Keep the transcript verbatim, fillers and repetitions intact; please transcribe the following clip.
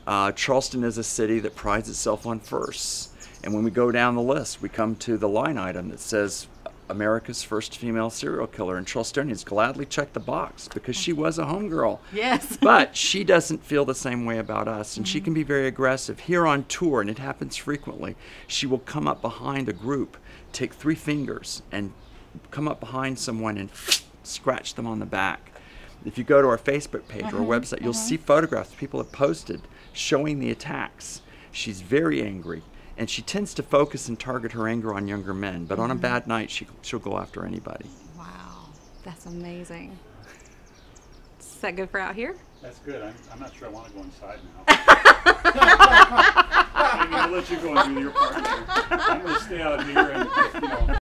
Uh, Charleston is a city that prides itself on firsts. And when we go down the list, we come to the line item that says America's first female serial killer. And Charlestonians gladly check the box because she was a homegirl. Yes. But she doesn't feel the same way about us. And mm-hmm. she can be very aggressive. Here on tour, and it happens frequently, she will come up behind a group, take three fingers, and come up behind someone and scratch them on the back. If you go to our Facebook page uh-huh, or our website, you'll uh-huh. see photographs people have posted showing the attacks. She's very angry. And she tends to focus and target her anger on younger men. But mm-hmm. on a bad night, she, she'll go after anybody. Wow. That's amazing. Is that good for out here? That's good. I'm, I'm not sure I want to go inside now. Maybe I'll let you go and do your part here. I'm going to stay out here and, you know.